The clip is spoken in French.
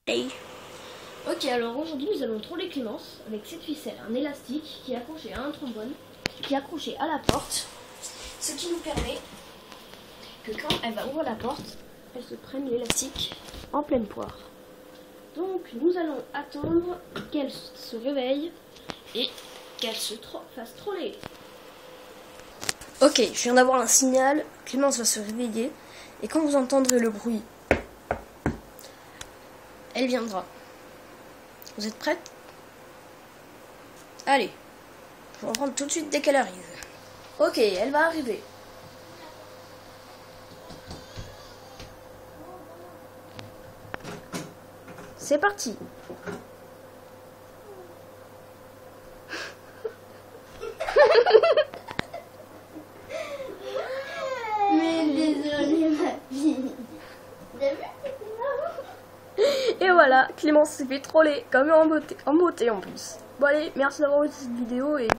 Hey. Ok, alors aujourd'hui nous allons troller Clémence avec cette ficelle, un élastique qui est accroché à un trombone, qui est accroché à la porte, ce qui nous permet que quand elle va ouvrir la porte, elle se prenne l'élastique en pleine poire. Donc nous allons attendre qu'elle se réveille et qu'elle se fasse troller. Ok, je viens d'avoir un signal, Clémence va se réveiller et quand vous entendrez le bruit, elle viendra. Vous êtes prête? Allez, je vais en prendre tout de suite dès qu'elle arrive. Ok, elle va arriver. C'est parti. Mais désolé ma fille. Et voilà, Clémence s'est fait troller, comme en beauté en plus. Bon allez, merci d'avoir vu cette vidéo et